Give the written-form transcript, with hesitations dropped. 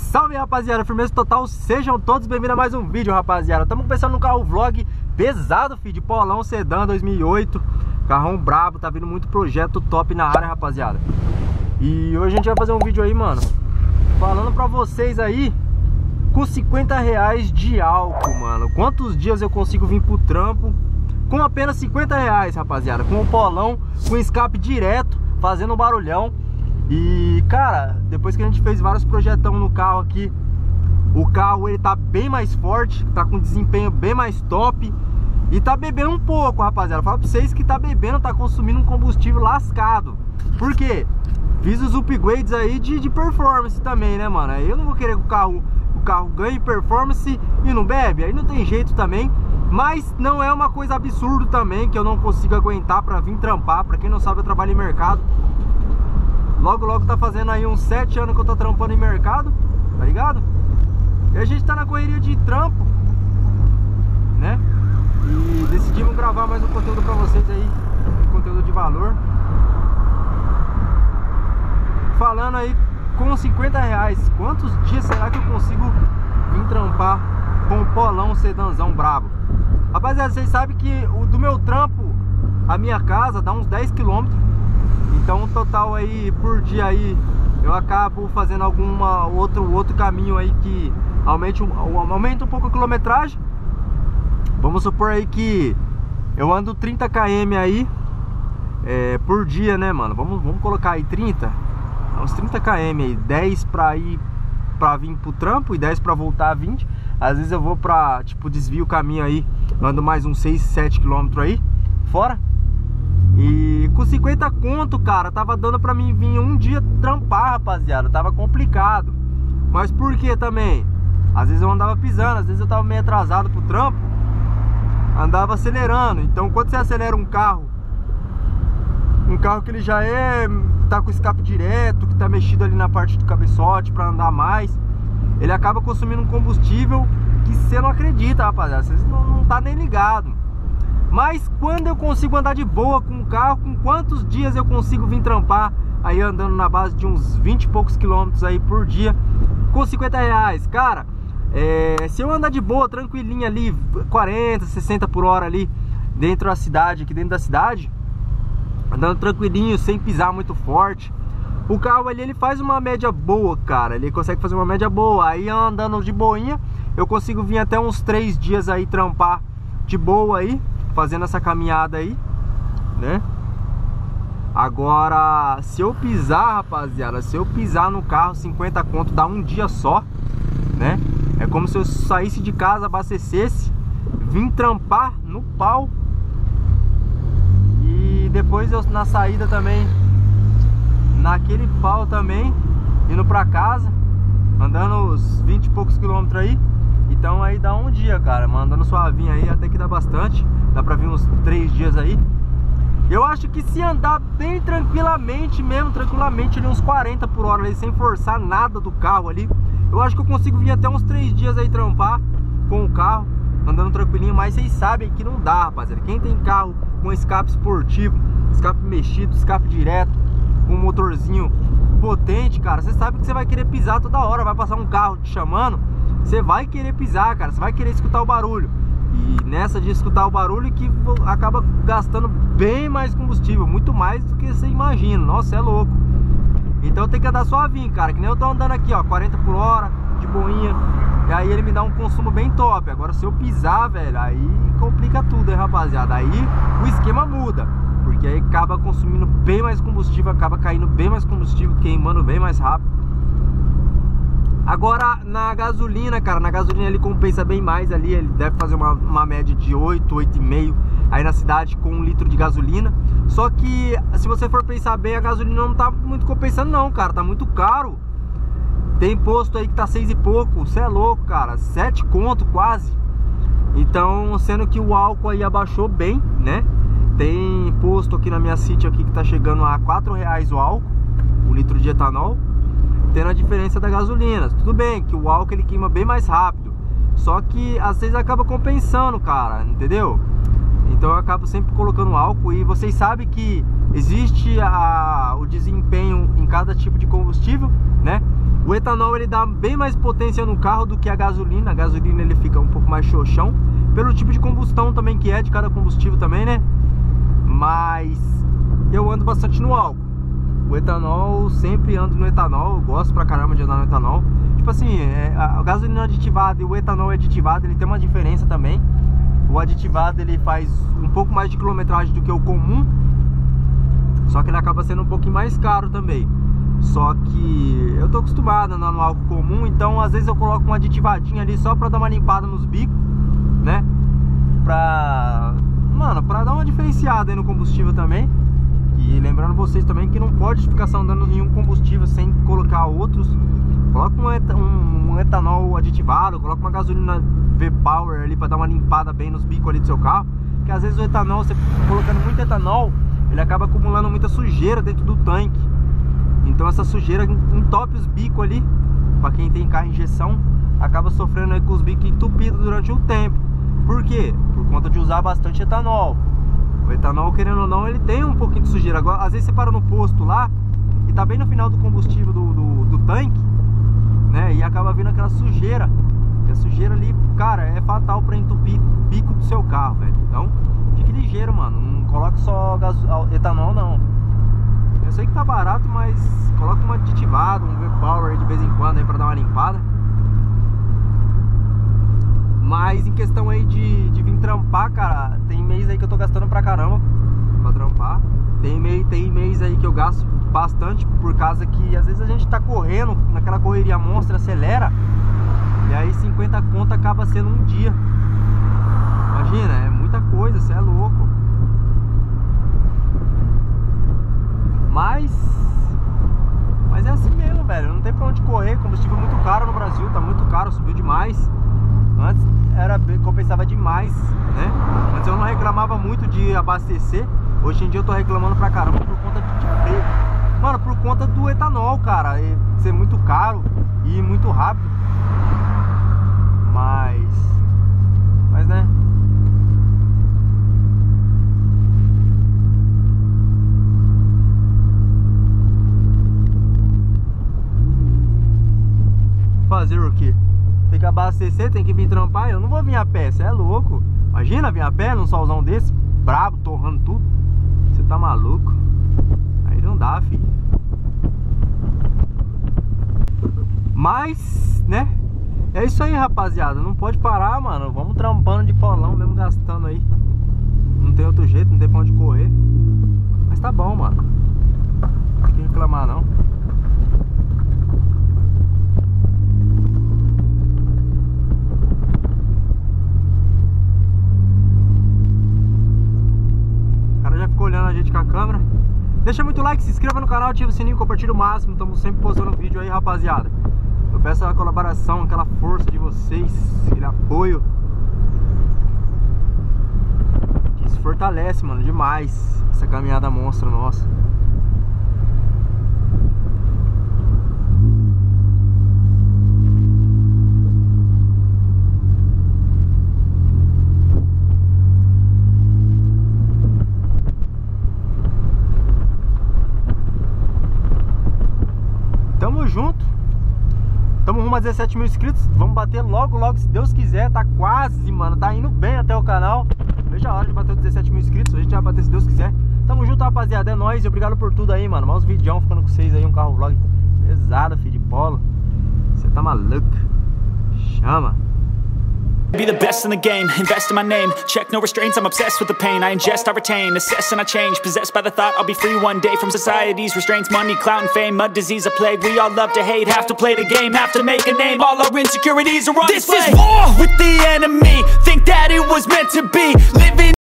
salve rapaziada, firmeza total, sejam todos bem-vindos a mais um vídeo rapaziada. Estamos começando um carro vlog pesado, filho, de Polão Sedã 2008. Carrão brabo, tá vindo muito projeto top na área rapaziada. E hoje a gente vai fazer um vídeo aí, mano, falando pra vocês aí com 50 reais de álcool, mano. Quantos dias eu consigo vir pro trampo com apenas 50 reais, rapaziada, com o Polão, com escape direto, fazendo um barulhão. E, cara, depois que a gente fez vários projetão no carro aqui, o carro ele tá bem mais forte, tá com desempenho bem mais top e tá bebendo um pouco, rapaziada. Fala pra vocês que tá bebendo, tá consumindo um combustível lascado. Por quê? Fiz os upgrades aí de performance também, né, mano? Aí eu não vou querer que o carro ganhe performance e não bebe, aí não tem jeito também. Mas não é uma coisa absurda também, que eu não consigo aguentar pra vir trampar. Pra quem não sabe, eu trabalho em mercado. Logo tá fazendo aí uns 7 anos que eu tô trampando em mercado, tá ligado? E a gente tá na correria de trampo, né? E decidimos gravar mais um conteúdo pra vocês aí, um conteúdo de valor. Falando aí com 50 reais, quantos dias será que eu consigo vir trampar com o Polão Sedãzão brabo? Rapaziada, vocês sabem que do meu trampo a minha casa dá uns 10 km. Então, total aí, por dia aí, eu acabo fazendo outro caminho aí que aumenta um pouco a quilometragem. Vamos supor aí que eu ando 30 km aí por dia, né, mano? Vamos colocar aí 30, uns 30 km aí, 10 pra vir pro trampo e 10 pra voltar a 20. Às vezes eu vou pra, tipo, desvio o caminho aí, ando mais uns 6, 7 km aí, fora. E com 50 conto, cara, tava dando pra mim vir um dia trampar, rapaziada. Tava complicado. Mas por que também? Às vezes eu andava pisando, às vezes eu tava meio atrasado pro trampo, andava acelerando. Então quando você acelera um carro que ele já tá com escape direto, que tá mexido ali na parte do cabeçote pra andar mais, ele acaba consumindo um combustível que você não acredita, rapaziada. Você não tá nem ligado. Mas quando eu consigo andar de boa com o carro, com quantos dias eu consigo vir trampar aí andando na base de uns 20 e poucos quilômetros aí por dia com 50 reais? Cara, se eu andar de boa, tranquilinho ali, 40, 60 por hora ali dentro da cidade, aqui dentro da cidade, andando tranquilinho, sem pisar muito forte, o carro ali ele faz uma média boa, cara. Ele consegue fazer uma média boa. Aí andando de boinha, eu consigo vir até uns 3 dias aí trampar de boa aí, fazendo essa caminhada aí, né? Agora, se eu pisar, rapaziada, se eu pisar no carro, 50 conto dá um dia só, né? É como se eu saísse de casa, abastecesse, vim trampar no pau e depois eu na saída também, naquele pau também, indo pra casa, andando uns 20 e poucos quilômetros aí. Então aí dá um dia, cara, mandando suavinho aí, até que dá bastante. Dá pra vir uns 3 dias aí. Eu acho que se andar bem tranquilamente mesmo, tranquilamente ali uns 40 por hora ali, sem forçar nada do carro ali, eu acho que eu consigo vir até uns 3 dias aí trampar com o carro, andando tranquilinho. Mas vocês sabem que não dá, rapaziada. Quem tem carro com escape esportivo, escape mexido, escape direto, com um motorzinho potente, cara, você sabe que você vai querer pisar toda hora. Vai passar um carro te chamando, você vai querer pisar, cara, você vai querer escutar o barulho. E nessa de escutar o barulho que acaba gastando bem mais combustível, muito mais do que você imagina. Nossa, é louco. Então tem que andar suavinho, cara, que nem eu tô andando aqui, ó, 40 por hora, de boinha. E aí ele me dá um consumo bem top. Agora se eu pisar, velho, aí complica tudo, hein, rapaziada. Aí o esquema muda, porque aí acaba consumindo bem mais combustível, acaba caindo bem mais combustível, queimando bem mais rápido. Agora na gasolina, cara, na gasolina ele compensa bem mais ali. Ele deve fazer uma média de 8, 8,5 aí na cidade com 1 litro de gasolina. Só que se você for pensar bem, a gasolina não tá muito compensando não, cara, tá muito caro. Tem posto aí que tá 6 e pouco, você é louco, cara, 7 conto quase. Então, sendo que o álcool aí abaixou bem, né? Tem posto aqui na minha City aqui que tá chegando a 4 reais o álcool, o litro de etanol, tendo a diferença da gasolina. Tudo bem que o álcool ele queima bem mais rápido, só que às vezes acaba compensando, cara, entendeu? Então eu acabo sempre colocando álcool. E vocês sabem que existe o desempenho em cada tipo de combustível, né? O etanol ele dá bem mais potência no carro do que a gasolina. A gasolina ele fica um pouco mais xoxão, pelo tipo de combustão também que é de cada combustível também, né? Mas eu ando bastante no álcool. O etanol, sempre ando no etanol. Eu gosto pra caramba de andar no etanol. Tipo assim, a gasolina aditivada e o etanol aditivado, ele tem uma diferença também. O aditivado ele faz um pouco mais de quilometragem do que o comum, só que ele acaba sendo um pouquinho mais caro também. Só que eu tô acostumado a andar no álcool comum, então às vezes eu coloco um aditivadinho ali só pra dar uma limpada nos bicos, né? Pra dar uma diferenciada aí no combustível também. E lembrando vocês também que não pode ficar só andando em um combustível sem colocar outros. Coloca um etanol aditivado, coloca uma gasolina V-Power ali pra dar uma limpada bem nos bicos ali do seu carro. Porque às vezes o etanol, você colocando muito etanol, ele acaba acumulando muita sujeira dentro do tanque. Então essa sujeira entope os bicos ali. Pra quem tem carro em injeção, acaba sofrendo aí com os bicos entupidos durante um tempo. Por quê? Por conta de usar bastante etanol. O etanol, querendo ou não, ele tem um pouquinho de sujeira. Agora, às vezes você para no posto lá e tá bem no final do combustível do tanque, né? E acaba vindo aquela sujeira. E a sujeira ali, cara, é fatal pra entupir o bico do seu carro, velho. Então, fique ligeiro, mano. Não coloque só etanol, não. Eu sei que tá barato, mas coloca um aditivado, um V-Power de vez em quando aí pra dar uma limpada. Mas em questão aí de vir trampar, cara, tem mês aí que eu tô gastando pra caramba pra trampar. Tem mês aí que eu gasto bastante, por causa que às vezes a gente tá correndo naquela correria monstra, acelera, e aí 50 conto acaba sendo um dia. Imagina, é muita coisa, você é louco. Mas é assim mesmo, velho, não tem pra onde correr. Combustível é muito caro no Brasil, tá muito caro, subiu demais. Antes compensava demais, né? Antes eu não reclamava muito de abastecer. Hoje em dia eu tô reclamando pra caramba por conta de freio. Mano, por conta do etanol, cara, ser muito caro e muito rápido. Mas né? Fazer o quê? Tem que abastecer, tem que vir trampar. Eu não vou vir a pé, você é louco. Imagina vir a pé num solzão desse, brabo, torrando tudo. Você tá maluco? Aí não dá, filho. Mas, né? É isso aí, rapaziada. Não pode parar, mano. Vamos trampando de polão, mesmo gastando aí. Não tem outro jeito, não tem pra onde correr. Mas tá bom, mano. Não tem que reclamar, não. Olhando a gente com a câmera. Deixa muito like, se inscreva no canal, ativa o sininho, compartilha o máximo. Estamos sempre postando vídeo aí, rapaziada. Eu peço a colaboração, aquela força de vocês, aquele apoio, que isso fortalece, mano, demais essa caminhada monstra nossa. Tamo junto. Tamo rumo a 17 mil inscritos. Vamos bater logo, se Deus quiser. Tá quase, mano. Tá indo bem até o canal. Veja a hora de bater os 17 mil inscritos. A gente vai bater se Deus quiser. Tamo junto, rapaziada. É nóis. Obrigado por tudo aí, mano. Mais uns vídeos ficando com vocês aí. Um carro vlog pesado, filho de polo. Você tá maluco. Chama. Be the best in the game, invest in my name. Check no restraints, I'm obsessed with the pain. I ingest, I retain, assess and I change. Possessed by the thought I'll be free one day from society's restraints. Money, clout and fame, mud, disease, a plague. We all love to hate, have to play the game, have to make a name. All our insecurities are on display. This is war with the enemy. Think that it was meant to be. Living